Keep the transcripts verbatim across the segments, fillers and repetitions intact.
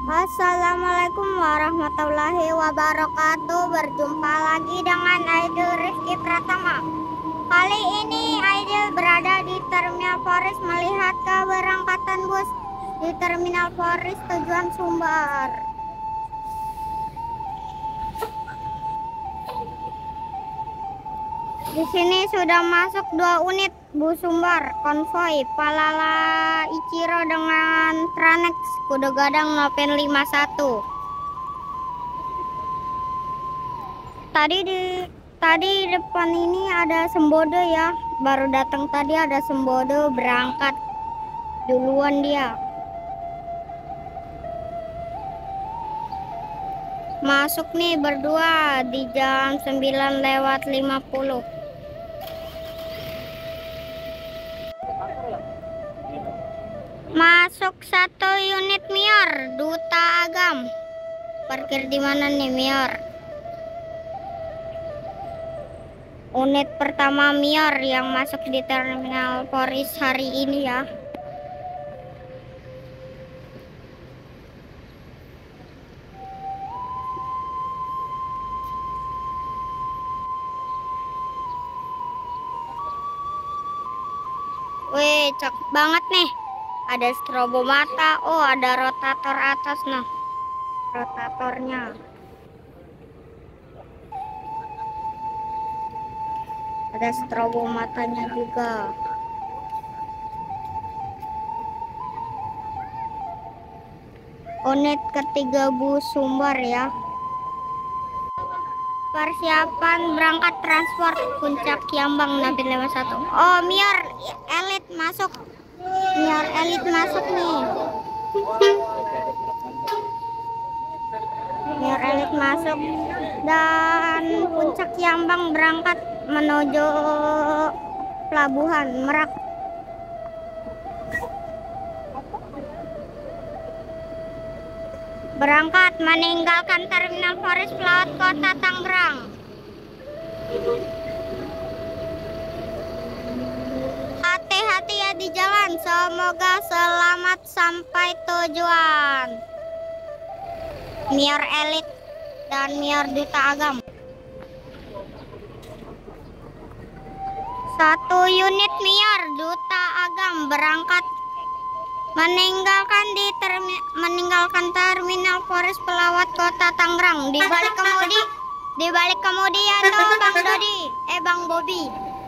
Assalamualaikum warahmatullahi wabarakatuh. Berjumpa lagi dengan Aidil Rizky Pratama. Kali ini Aidil berada di Terminal Polres melihat keberangkatan bus di Terminal Polres tujuan Sumbar. Di sini sudah masuk dua unit bus Sumbar konvoi Palala Ichiro dengan Tranex Kuda Gadang Nopen lima satu. Tadi di tadi depan ini ada Sembodo ya, baru datang tadi ada Sembodo berangkat duluan dia. Masuk nih berdua di jam sembilan lewat lima puluh. Masuk satu unit Mior Duta Agam. Parkir di mana nih Mior? Unit pertama Mior yang masuk di Terminal Polres hari ini ya. Wih, cakep banget nih. Ada strobo mata. Oh, ada rotator atas nah. Rotatornya. Ada strobo matanya juga. Unit ketiga bus Sumbar ya. Persiapan berangkat transport Puncak Kiambang Nopen lima satu. Oh, Mior Elite masuk. Mior Elite masuk nih. Mior Elite masuk dan Puncak Kiambang berangkat menuju Pelabuhan Merak. Berangkat meninggalkan Terminal Polres Pelawat Kota Tangerang. Hati-hati ya di jalan, semoga selamat sampai tujuan. Mior Elite dan Mior Duta Agam. Satu unit Mior Duta Agam berangkat meninggalkan di termi meninggalkan Terminal Polres Pelawat Kota Tangerang. Di balik kemudi, di balik kemudi ya tuh Bang Dodi, eh Bang Bobi.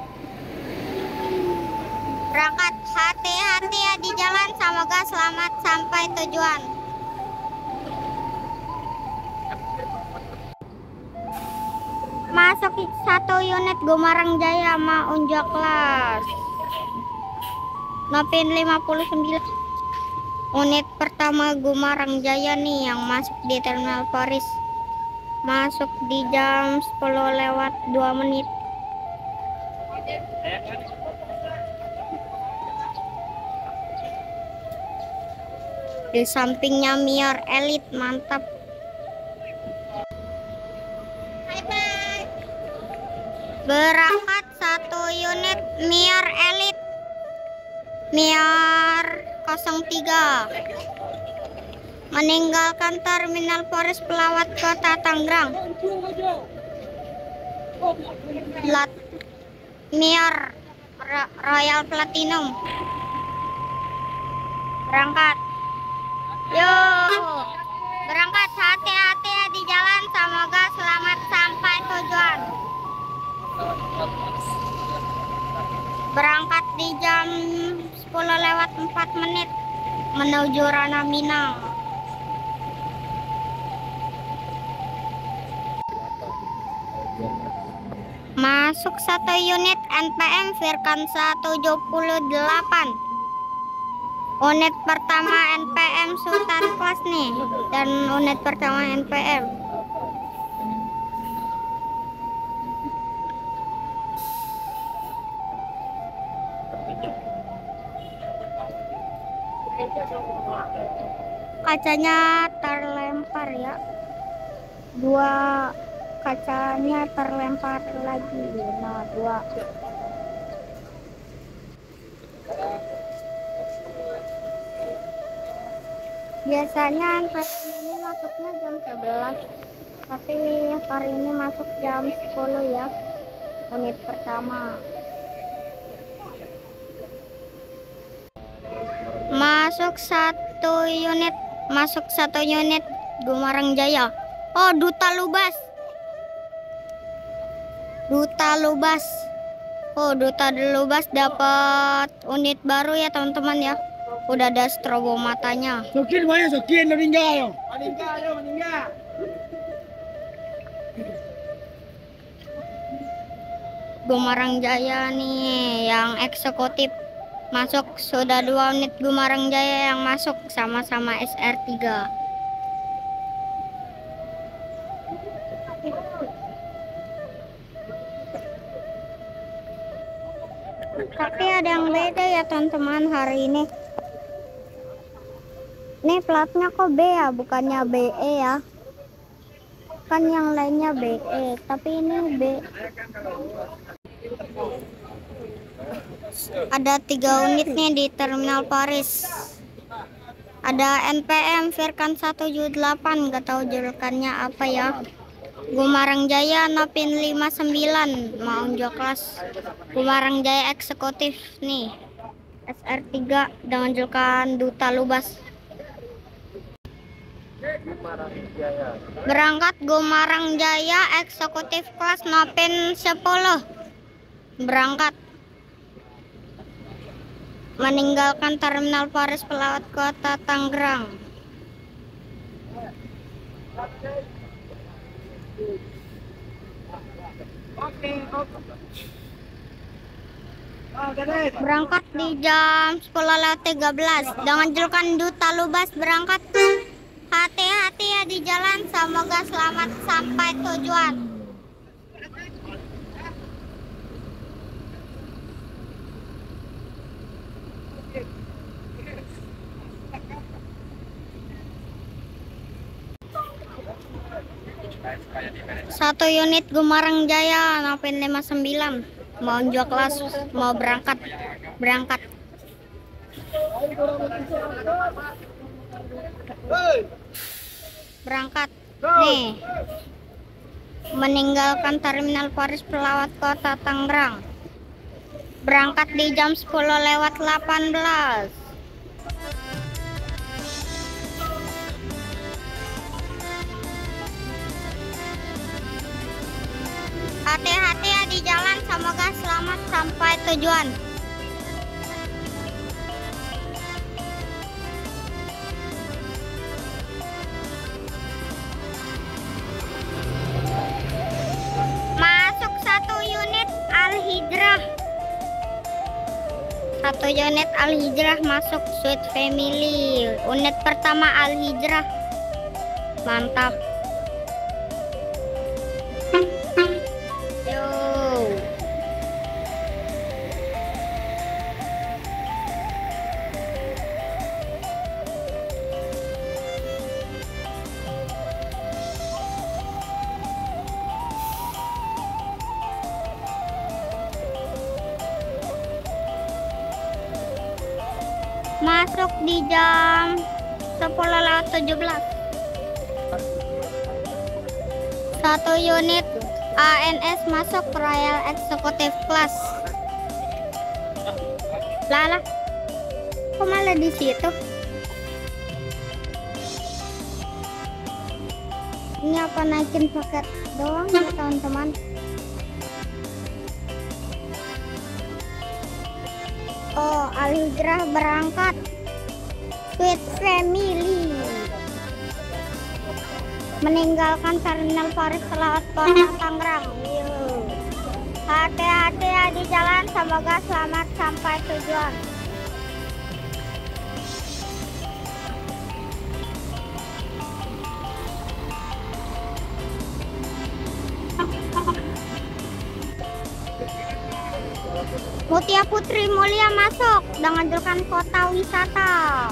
Berangkat, hati-hati ya di jalan, semoga selamat sampai tujuan. Masuk satu unit Gumarang Jaya mau unjuk kelas. Nopen lima puluh sembilan. Unit pertama Gumarang Jaya nih yang masuk di Terminal Polres. Masuk di jam sepuluh lewat dua menit. Di sampingnya Mior Elite, mantap. Berangkat satu unit Mior Elite Mior nol tiga meninggalkan Terminal Polres Pelawat Kota Tangerang. Lat Mior Royal Platinum berangkat. Yuk, berangkat, hati-hati ya di jalan, semoga selamat sampai tujuan. Berangkat di jam sepuluh lewat empat menit menuju Ranah Minang. Masuk satu unit N P M Virkansa tujuh puluh delapan. Unit pertama N P M Sultan Kelas nih, dan unit pertama N P M. Kacanya terlempar ya, dua kacanya terlempar lagi. Nah, dua. Biasanya train ini masuknya jam sebelas, tapi hari ini masuk jam sepuluh ya, unit pertama. Masuk satu unit, masuk satu unit Gumarang Jaya. Oh, Duta Lubas. Duta Lubas. Oh, Duta Lubas dapat unit baru ya, teman-teman ya. Udah ada strobo matanya. Sokin mana sokin meninggal. Meninggal, meninggal. Gumarang Jaya nih yang eksekutif masuk, sudah dua unit Gumarang Jaya yang masuk sama-sama S R tiga. Tapi ada yang beda ya teman-teman hari ini. Ini platnya kok B ya, bukannya B E ya. Kan yang lainnya B E, tapi ini B. Ada tiga unit nih di Terminal Paris. Ada N P M Virkan satu tujuh delapan, gak tahu julukannya apa ya. Gumarang Jaya Nopin lima sembilan, mau unjuk kelas. Gumarang Jaya eksekutif nih, S R tiga dengan julukan Duta Lubas. Berangkat Gumarang Jaya eksekutif kelas Nopin sepuluh. Berangkat. Meninggalkan Terminal Paris pelawat kota Tangerang. Berangkat di jam sepuluh lewat tiga belas dengan julukan Duta Lubas. Berangkat. Hati-hati ya di jalan, semoga selamat sampai tujuan. Satu unit Gumarang Jaya Nopin lima sembilan, mau unjuk kelas, mau berangkat. Berangkat. Berangkat nih, meninggalkan Terminal Paris pelawat kota Tangerang. Berangkat di jam sepuluh lewat delapan belas. Hati-hati ya di jalan, semoga selamat sampai tujuan. Masuk satu unit Al-Hijrah. Satu unit Al-Hijrah masuk Sweet Family. Unit pertama Al-Hijrah. Mantap. Yo. Masuk di jam sepuluh lewat tujuh belas. Satu unit A N S masuk Royal Executive Class. Lala, kok malah di situ? Ini apa naikin paket doang ya teman-teman? Oh, Al-Hijrah berangkat. Sweet Family. Meninggalkan Terminal Paris pelawat kota Tangerang. Hati-hati ya di jalan, semoga selamat sampai tujuan. Mutia Putri Mulia masuk dengan julukan kota wisata.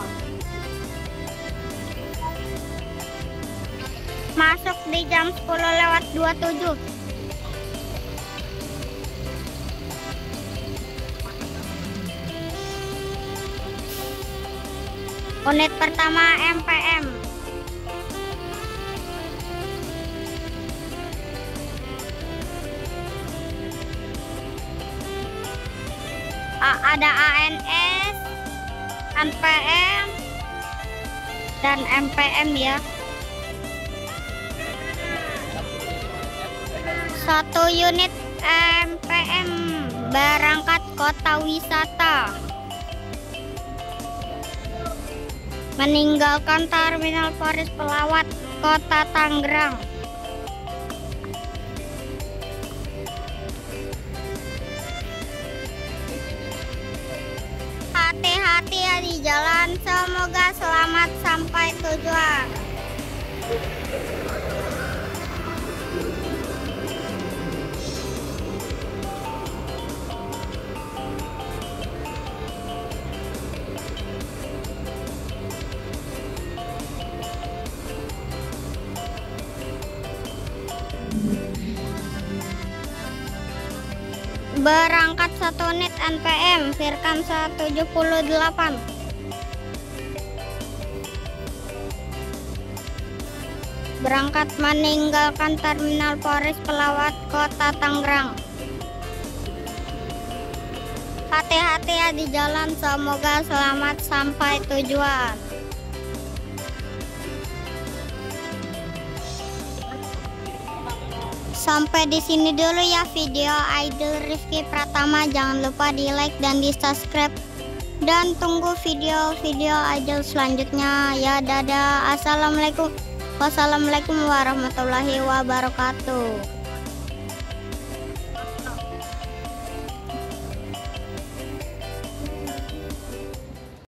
Masuk di jam sepuluh lewat dua puluh tujuh. Unit pertama M P M. A- ada A N S, N P M, dan M P M ya. Satu unit M P M berangkat kota wisata, meninggalkan Terminal Paris Pelawat kota Tangerang. Hati-hati ya di jalan, semoga selamat sampai tujuan. Berangkat satu unit N P M Firkan seratus tujuh puluh delapan. Berangkat meninggalkan Terminal Paris Pelawat kota Tangerang. Hati-hati ya di jalan, semoga selamat sampai tujuan. Sampai di sini dulu ya video Idol Rifki Pratama. Jangan lupa di like dan di subscribe, dan tunggu video-video Idol selanjutnya ya. Dadah, assalamualaikum wassalamualaikum warahmatullahi wabarakatuh.